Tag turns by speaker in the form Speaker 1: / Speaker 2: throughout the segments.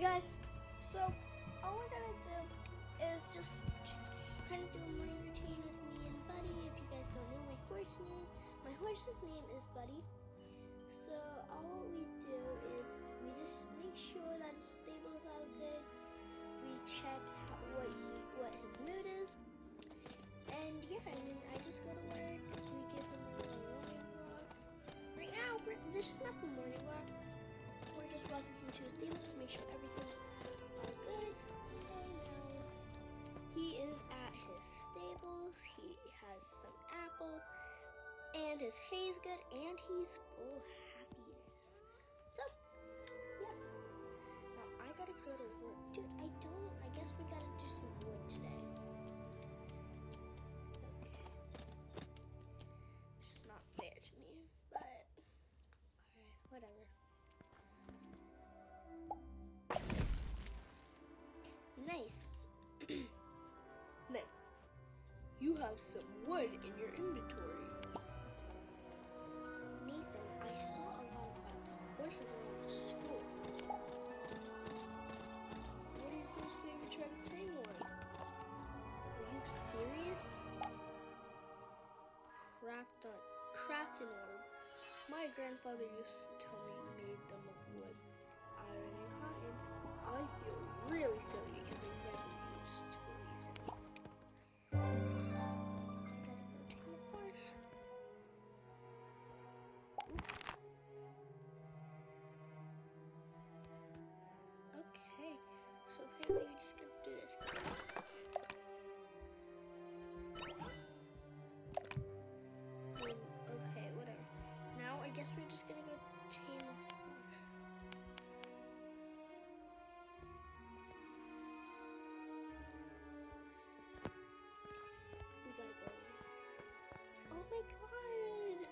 Speaker 1: guys, so all we're gonna do is just kind of do a morning routine with me and Buddy. If you guys don't know my horse's name is Buddy. So all we do is we just make sure that his stable is all good. We check what his mood is, and yeah, and then I just go to work. We give him a little morning walk. Right now, this is not the morning walk. We're just walking him to his stable to make sure everything's all good. Okay, now he is at his stables. He has some apples, and his hay is good, and he's full of happiness. So, yeah. Now I gotta go to work, dude. I guess we gotta do some wood today. Okay. It's just not fair to me, but alright, whatever. Nice. Nice. You have some wood in your inventory. Nathan, I saw a lot of wild horses around the school. What are you going to say if we try to tame one? Are you serious? Crafting orb. My grandfather used to tell me he made them of wood, iron, and cotton. I feel really silly because I never used to believe him. I gotta go tame the horse. Okay, so apparently we just gotta do this. Okay, whatever. Now I guess we're just gonna go tame the horse. We gotta go. Oh my god!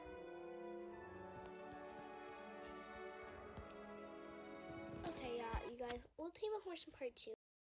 Speaker 1: Okay, yeah, you guys, we'll tame a horse in part 2.